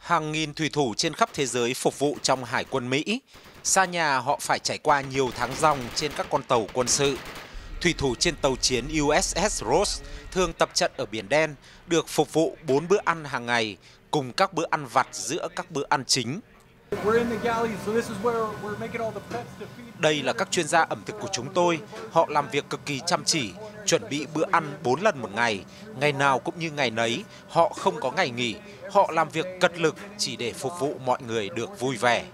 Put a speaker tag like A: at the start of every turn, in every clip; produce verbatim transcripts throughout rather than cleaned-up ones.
A: Hàng nghìn thủy thủ trên khắp thế giới phục vụ trong Hải quân Mỹ. Xa nhà họ phải trải qua nhiều tháng ròng trên các con tàu quân sự. Thủy thủ trên tàu chiến u ét ét Ross thường tập trận ở Biển Đen, được phục vụ bốn bữa ăn hàng ngày cùng các bữa ăn vặt giữa các bữa ăn chính. Đây là các chuyên gia ẩm thực của chúng tôi. Họ làm việc cực kỳ chăm chỉ, chuẩn bị bữa ăn bốn lần một ngày. Ngày nào cũng như ngày nấy, họ không có ngày nghỉ. Họ làm việc cật lực chỉ để phục vụ mọi người được vui vẻ.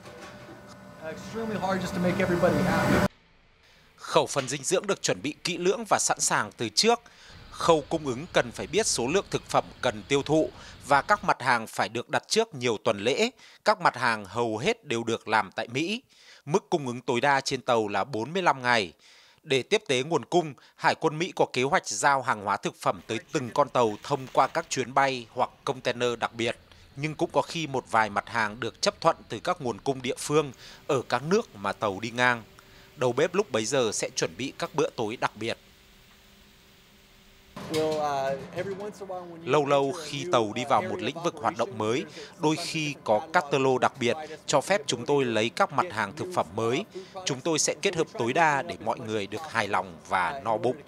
A: Khẩu phần dinh dưỡng được chuẩn bị kỹ lưỡng và sẵn sàng từ trước. Khâu cung ứng cần phải biết số lượng thực phẩm cần tiêu thụ và các mặt hàng phải được đặt trước nhiều tuần lễ. Các mặt hàng hầu hết đều được làm tại Mỹ. Mức cung ứng tối đa trên tàu là bốn mươi lăm ngày. Để tiếp tế nguồn cung, Hải quân Mỹ có kế hoạch giao hàng hóa thực phẩm tới từng con tàu thông qua các chuyến bay hoặc container đặc biệt. Nhưng cũng có khi một vài mặt hàng được chấp thuận từ các nguồn cung địa phương ở các nước mà tàu đi ngang. Đầu bếp lúc bấy giờ sẽ chuẩn bị các bữa tối đặc biệt. Lâu lâu khi tàu đi vào một lĩnh vực hoạt động mới, đôi khi có catalog đặc biệt cho phép chúng tôi lấy các mặt hàng thực phẩm mới. Chúng tôi sẽ kết hợp tối đa để mọi người được hài lòng và no bụng.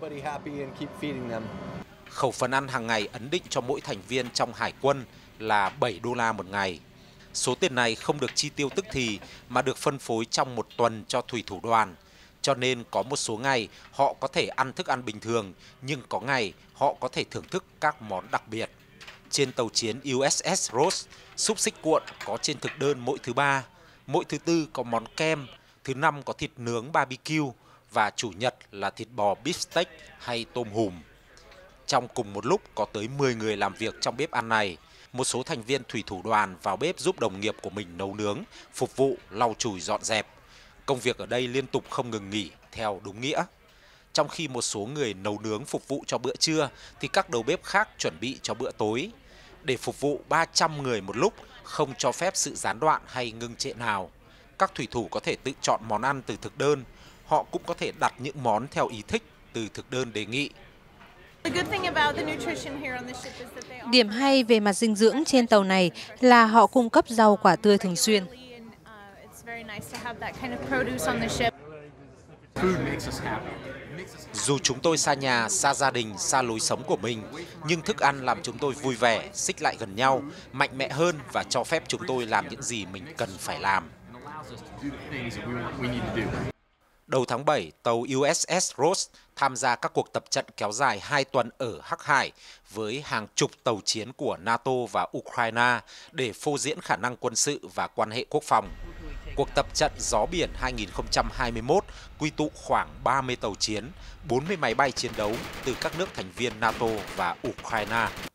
A: Khẩu phần ăn hàng ngày ấn định cho mỗi thành viên trong Hải quân là bảy đô la một ngày. Số tiền này không được chi tiêu tức thì mà được phân phối trong một tuần cho thủy thủ đoàn. Cho nên có một số ngày họ có thể ăn thức ăn bình thường, nhưng có ngày họ có thể thưởng thức các món đặc biệt. Trên tàu chiến u ét ét Ross, xúc xích cuộn có trên thực đơn mỗi thứ ba, mỗi thứ tư có món kem, thứ năm có thịt nướng barbecue và chủ nhật là thịt bò beef steak hay tôm hùm. Trong cùng một lúc có tới mười người làm việc trong bếp ăn này. Một số thành viên thủy thủ đoàn vào bếp giúp đồng nghiệp của mình nấu nướng, phục vụ, lau chùi dọn dẹp. Công việc ở đây liên tục không ngừng nghỉ theo đúng nghĩa. Trong khi một số người nấu nướng phục vụ cho bữa trưa thì các đầu bếp khác chuẩn bị cho bữa tối. Để phục vụ ba trăm người một lúc, không cho phép sự gián đoạn hay ngưng trệ nào. Các thủy thủ có thể tự chọn món ăn từ thực đơn. Họ cũng có thể đặt những món theo ý thích từ thực đơn đề nghị.
B: Điểm hay về mặt dinh dưỡng trên tàu này là họ cung cấp rau quả tươi thường xuyên.
A: Dù chúng tôi xa nhà, xa gia đình, xa lối sống của mình, nhưng thức ăn làm chúng tôi vui vẻ, xích lại gần nhau, mạnh mẽ hơn và cho phép chúng tôi làm những gì mình cần phải làm. Đầu tháng bảy, tàu u ét ét Ross tham gia các cuộc tập trận kéo dài hai tuần ở Hắc Hải với hàng chục tàu chiến của NATO và Ukraine để phô diễn khả năng quân sự và quan hệ quốc phòng. Cuộc tập trận Gió Biển hai nghìn không trăm hai mươi mốt quy tụ khoảng ba mươi tàu chiến, bốn mươi máy bay chiến đấu từ các nước thành viên NATO và Ukraine.